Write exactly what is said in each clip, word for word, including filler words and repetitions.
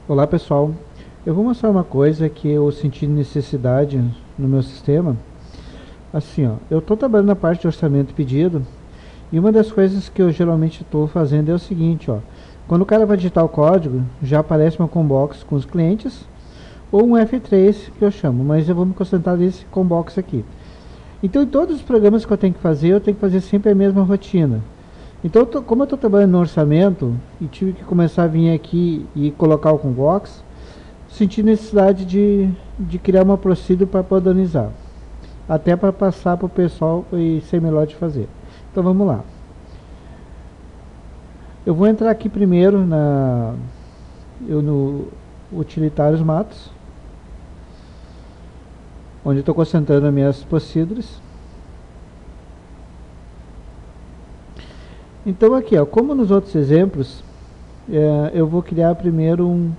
Olá pessoal, eu vou mostrar uma coisa que eu senti necessidade no meu sistema. Assim, ó, eu estou trabalhando na parte de orçamento e pedido, e uma das coisas que eu geralmente estou fazendo é o seguinte, ó, quando o cara vai digitar o código, já aparece uma combox com os clientes, ou um F três que eu chamo, mas eu vou me concentrar nesse combox aqui. Então, em todos os programas que eu tenho que fazer, eu tenho que fazer sempre a mesma rotina. Então, eu tô, como eu estou trabalhando no orçamento e tive que começar a vir aqui e colocar o combox, senti necessidade de, de criar uma procedure para padronizar, até para passar para o pessoal e ser melhor de fazer. Então vamos lá. Eu vou entrar aqui primeiro na, eu no utilitários matos, onde estou concentrando as minhas procedures. Então aqui, ó, como nos outros exemplos, é, eu vou criar primeiro um,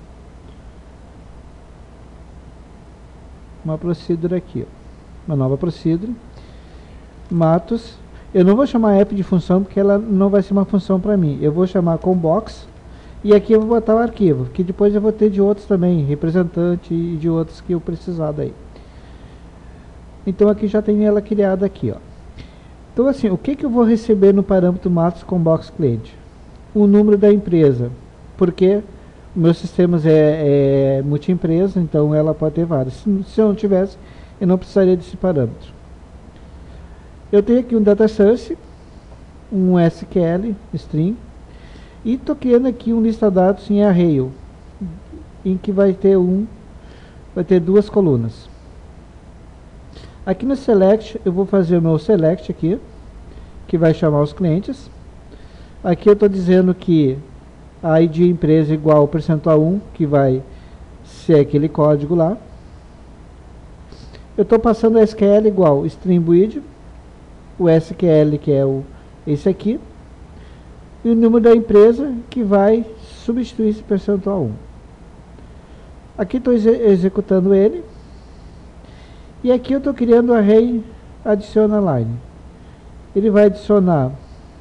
uma procedure aqui, ó, uma nova procedure, matos. Eu não vou chamar app de função porque ela não vai ser uma função para mim. Eu vou chamar combox e aqui eu vou botar o arquivo, que depois eu vou ter de outros também, representante e de outros que eu precisar daí. Então aqui já tem ela criada aqui, ó. Então assim, o que que eu vou receber no parâmetro matos combox cliente? O número da empresa, porque meus sistemas é, é multi-empresa, então ela pode ter várias. Se, se eu não tivesse, eu não precisaria desse parâmetro. Eu tenho aqui um data source, um S Q L string, e estou criando aqui um lista dados em array, em que vai ter um, vai ter duas colunas. Aqui no select eu vou fazer o meu select aqui, que vai chamar os clientes. Aqui eu estou dizendo que a I D empresa é igual ao percentual um, que vai ser aquele código lá. Eu estou passando o S Q L igual string build, o S Q L que é o, esse aqui, e o número da empresa que vai substituir esse percentual um. Aqui estou exe executando ele. E aqui eu estou criando o array adiciona line. Ele vai adicionar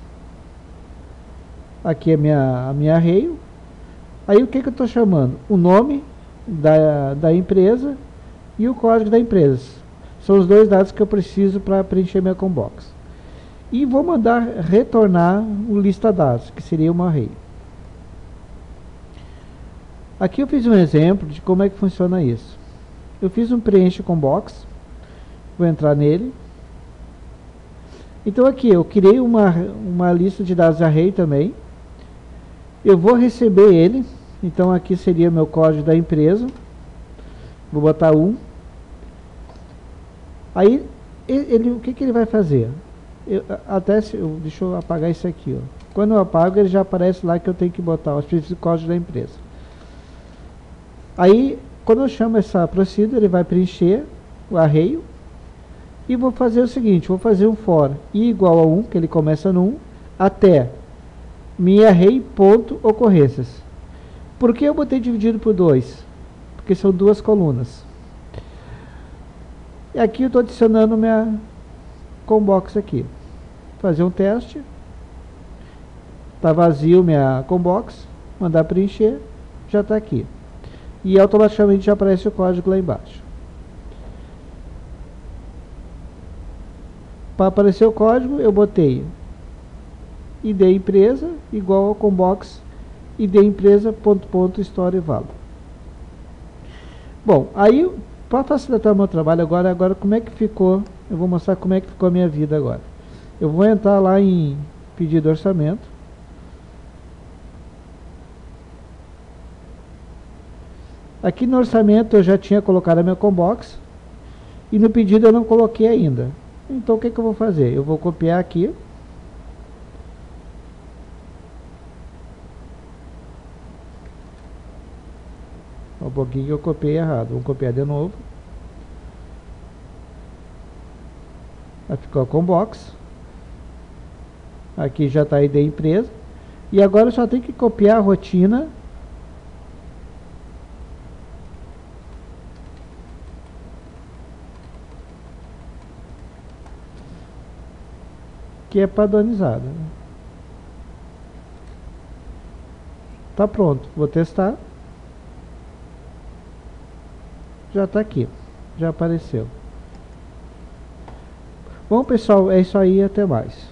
aqui a minha, a minha array. Aí o que, que eu estou chamando? O nome da, da empresa e o código da empresa. São os dois dados que eu preciso para preencher minha combox. E vou mandar retornar o lista dados, que seria uma array. Aqui eu fiz um exemplo de como é que funciona isso. Eu fiz um preenche combox. Vou entrar nele. Então aqui eu criei uma, uma lista de dados array também. Eu vou receber ele. Então aqui seria meu código da empresa. Vou botar um. Aí ele, o que, que ele vai fazer? Eu, até se, eu, deixa eu apagar isso aqui. Ó. Quando eu apago, ele já aparece lá que eu tenho que botar os específicos do código da empresa. Aí quando eu chamo essa procedure, ele vai preencher o array. E vou fazer o seguinte, vou fazer um for i igual a um, que ele começa no um, até minha array ponto ocorrências. Por que eu botei dividido por dois? Porque são duas colunas. E aqui eu estou adicionando minha combox aqui. Fazer um teste. Está vazio minha combox. Mandar preencher. Já está aqui. E automaticamente já aparece o código lá embaixo. Para aparecer o código, eu botei I D empresa igual ao combox I D empresa ponto ponto story value. Bom, aí para facilitar o meu trabalho agora, agora como é que ficou? Eu vou mostrar como é que ficou a minha vida agora. Eu vou entrar lá em pedido de orçamento. Aqui no orçamento eu já tinha colocado a minha combox e no pedido eu não coloquei ainda. Então o que, que eu vou fazer? Eu vou copiar aqui. Um pouquinho que eu copiei errado. Vou copiar de novo. Vai ficar com box. Aqui já está a I D empresa. E agora eu só tenho que copiar a rotina. Que é padronizada. Tá pronto, vou testar. já está aqui, já apareceu. Bom, pessoal, é isso aí, até mais.